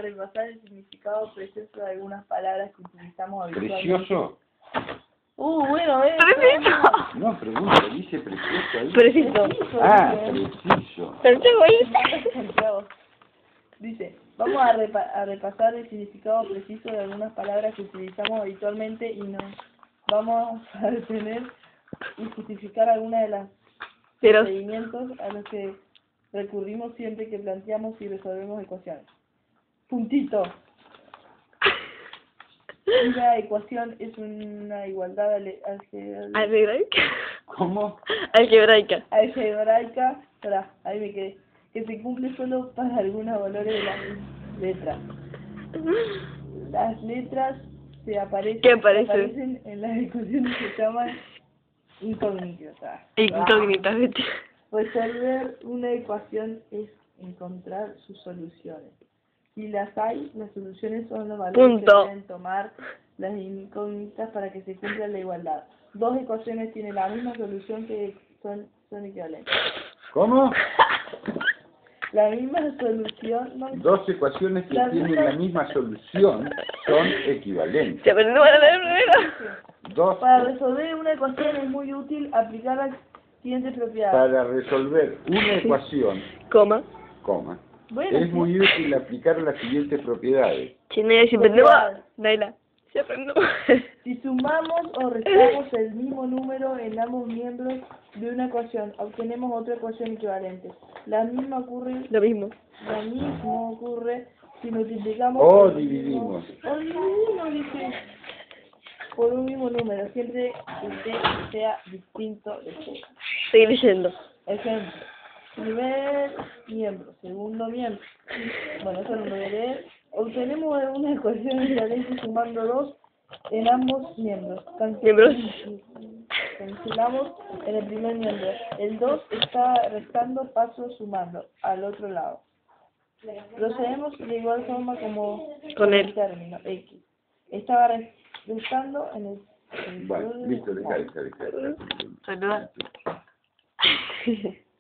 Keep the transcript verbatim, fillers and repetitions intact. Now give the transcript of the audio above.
repasar el significado precioso de algunas palabras que utilizamos habitualmente. ¿Precioso? Uh, bueno, eh. Preciso. No, pregunta, dice precioso ahí. Preciso. Ah, preciso. Santiago, ¿viste? Dice, vamos a, repa a repasar el significado preciso de algunas palabras que utilizamos habitualmente y nos vamos a detener y justificar algunas de las Pero... procedimientos a los que recurrimos siempre que planteamos y resolvemos ecuaciones. Puntito. Una ecuación es una igualdad ale algebraica. ¿Algebraica? ¿Cómo? Algebraica. Algebraica, espera, ahí me quedé. Que se cumple solo para algunos valores de las letras. Las letras se aparecen, ¿Qué aparecen? se aparecen en las ecuaciones que se llaman incógnitas. Incógnitas, ¿viste? Resolver una ecuación es encontrar sus soluciones. Si las hay, las soluciones son los valores Punto. que deben tomar las incógnitas para que se cumpla la igualdad. Dos ecuaciones tienen la misma solución que son, son equivalentes. ¿Cómo? La misma solución... No, Dos ecuaciones que la tienen misma- la misma solución son equivalentes. ¿Se aprendió a leer primero? Dos, Para resolver una ecuación es muy útil aplicar las siguientes propiedades. para resolver una ecuación, Coma. coma, Bueno, es muy útil aplicar las siguientes propiedades. Chine, si aprendemos... Naila. Se aprendió. si sumamos o restamos el mismo número en ambos miembros de una ecuación, obtenemos otra ecuación equivalente. La misma ocurre, Lo mismo. lo mismo ocurre si multiplicamos O por el dividimos. mismo- o dividimos, dice, por un mismo número, siempre que t sea distinto de c. Seguir leyendo. Ejemplo, primer miembro, segundo miembro. Bueno, eso no lo voy a leer. Obtenemos una ecuación equivalente sumando dos en ambos miembros. Can- Miembros. Cancelamos en el primer miembro. El dos está restando, paso sumando al otro lado. Procedemos de igual forma como Con el él. término X. Estaba re- restando en el... el- Bueno, listo, deja, deja, deja. Saluda.